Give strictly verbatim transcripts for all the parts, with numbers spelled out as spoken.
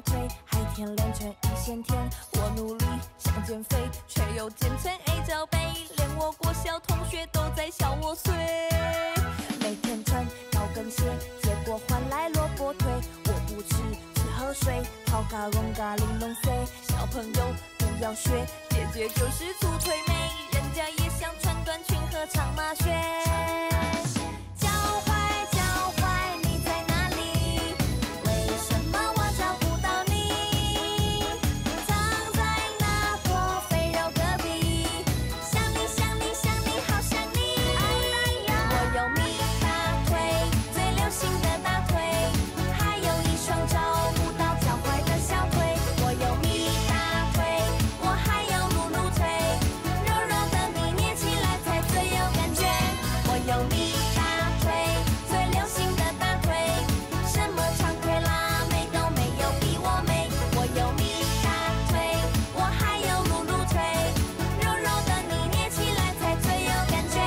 腿，海天练成一线天。我努力想减肥，却又减成 A 罩杯，连我国小同学都在笑我衰。每天穿高跟鞋，结果换来萝卜腿。我不吃，只喝水，跑嘎隆嘎玲珑 C。小朋友不要学，姐姐就是粗腿妹，人家也想穿短裙和长马靴。脚踝，脚踝，你在哪里？为什么我找不到你？藏在那坨肥肉隔壁，想你想你想你好想你。我有蜜大腿，最流行的大腿，还有一双找不到脚踝的小腿。我有蜜大腿，我还有露露腿，柔柔的你捏起来才最有感觉。我有蜜大腿，最流行的大腿，什么长腿辣妹都没有比我美。我有蜜大腿，我还有露露腿，柔柔的你捏起来才最有感觉。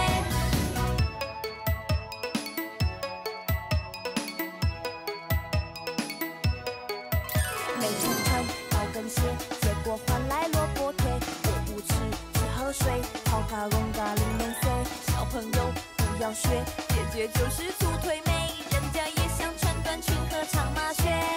每天穿高跟鞋，结果换来萝卜腿。我不吃，只喝水，跑嘎隆嘎玲珑 C。小朋友不要学，姐姐就是粗腿妹，人家也想穿短裙和长马靴。